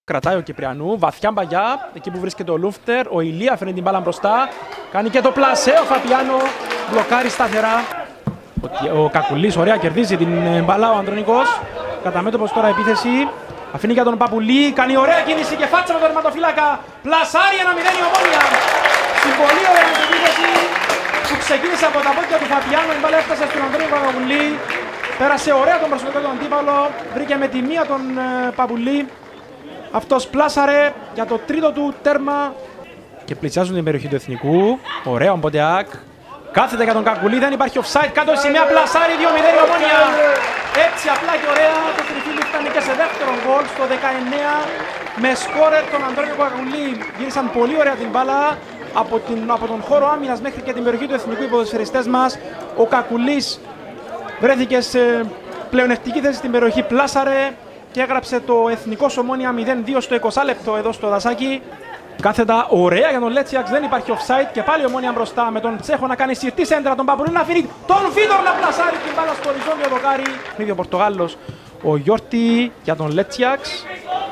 Κρατάει ο Κυπριανού, βαθιά μπαγιά, εκεί που βρίσκεται ο Λούφτερ. Ο Ηλία φέρνει την μπάλα μπροστά. Κάνει και το πλασέ, ο Φαπιάνο μπλοκάρει σταθερά. Ο Κακουλής, ωραία, κερδίζει την μπάλα ο Ανδρονικός. Κατά μέτωπος τώρα επίθεση. Αφήνει για τον Παπουλή, κάνει ωραία κίνηση και φάτσα με τον τερματοφύλακα. Πλασάρει 1-0 η Ομόνοια. Στην πολύ ωραία επίθεση που ξεκίνησε από τα πόδια του Φαπιάνο. Η μπάλα έφτασε στον Ανδρονικό Παπουλή. Πέρασε ωραία τον προσωπικό του αντίπαλο. Βρήκε με τη μία τον Παπουλή. Αυτός πλάσαρε για το τρίτο του τέρμα και πλησιάζουν την περιοχή του Εθνικού. Ωραία ο Μποντεάκ. Κάθεται για τον Κακουλή, δεν υπάρχει offside. Κάτω σημαία πλασάρει 2-0 η Ομόνοια. Έτσι απλά και ωραία το τριφύλι φτάνει και σε δεύτερο γκολ στο 19 με σκόρερ τον Ανδρώνιο Κακουλή. Γύρισαν πολύ ωραία την μπάλα από τον χώρο άμυνας μέχρι και την περιοχή του Εθνικού. Οι ποδοσφαιριστές μας. Ο Κακουλής βρέθηκε σε πλεονεκτική θέση στην περιοχή, πλάσαρε και έγραψε το Εθνικός Ομόνοια 0-2 στο 20 λεπτό εδώ στο Δασάκι. Κάθετα ωραία για τον Λέτσιαξ, δεν υπάρχει offside και πάλι Ομόνοια μπροστά με τον Τσέχο να κάνει συρτή σέντρα, τον Παπουλή να αφήνει τον Βίτορ να πλασάρει την μπάλα στο οριζόντιο δοκάρι. Ίδιο Πορτογάλος ο Γιόρτη για τον Λέτσιαξ.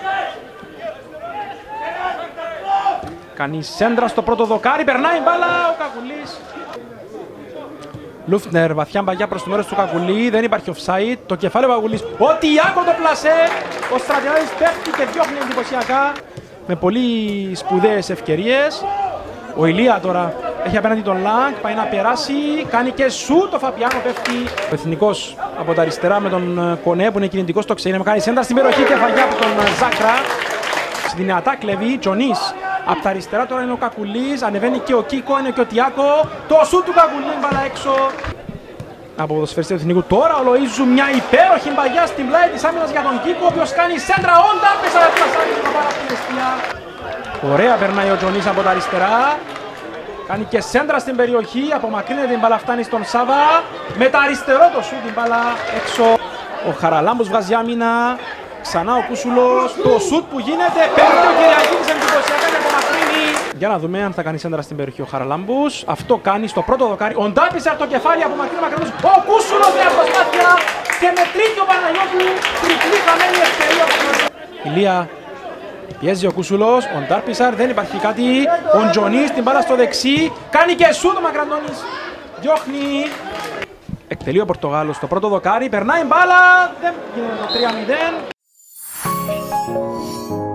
Κάνει σέντρα στο πρώτο δοκάρι, περνάει η μπάλα ο Κακουλής. Λούφτνερ, βαθιά μπαγιά προς το μέρος του Κακουλή, δεν υπάρχει offside. Το κεφάλι του Κακουλής, ο Τιάκο το πλασέ. Ο Στρατιάδης πέφτει και διώχνει εντυπωσιακά με πολύ σπουδαίες ευκαιρίες. Ο Ηλία τώρα έχει απέναντι τον Λάγκ, πάει να περάσει, κάνει και σου το Φαπιάνο, πέφτει. Ο Εθνικός από τα αριστερά με τον Κονέ που είναι κινητικός στο ξεκίνημα, κάνει σέντρα στην περιοχή και φαγιά από τον Ζάκρα. Στη δυνατά κλεβή, Τζονής. Από τα αριστερά τώρα είναι ο Κακουλής, ανεβαίνει και ο Κίκο, είναι και ο Τιάκο. Το σου του Κακουλή, μπάλα έξω. Από ποδοσφαιριστή του Εθνικού τώρα ο Λοΐζου, μια υπέροχη μπαγιά στην πλάι της άμυνας για τον Κίκο, ο οποίος κάνει σέντρα, όντα, πέσα να πλασάρει την πάρα από την αιστεία. Ωραία περνάει ο Τζονής από τα αριστερά. Κάνει και σέντρα στην περιοχή, απομακρύνεται την μπάλα, φτάνει στον Σάβα. Με τα αριστερό το σου την μπάλα έξω. Ο Χαραλάμπος βγάζει άμυνα. Ξανά ο Κούσουλος, το σουτ που γίνεται, πέφτει ο Κυριακίδης εντυπωσιακά και απομακρύνει. Για να δούμε αν θα κάνει σέντρα στην περιοχή ο Χαραλάμπους. Αυτό κάνει στο πρώτο δοκάρι. Ο Ντάπισερ το κεφάλι απομακρύνει μακρινός. Ο Κούσουλος μια προσπάθεια και με τρίτη ο Παναγιώτου. Τριπλή χαμένη ευκαιρία. Ηλία πιέζει ο Κούσουλος, ο Ντάπισερ, δεν υπάρχει κάτι. Ο Τζονής την μπάλα στο δεξί. Κάνει και σουτ ο Μακραντώνης. Διώχνει. Εκτελεί ο Πορτογάλος στο πρώτο δοκάρι. Περνάει μπάλα. Δεν γίνεται το 3-0.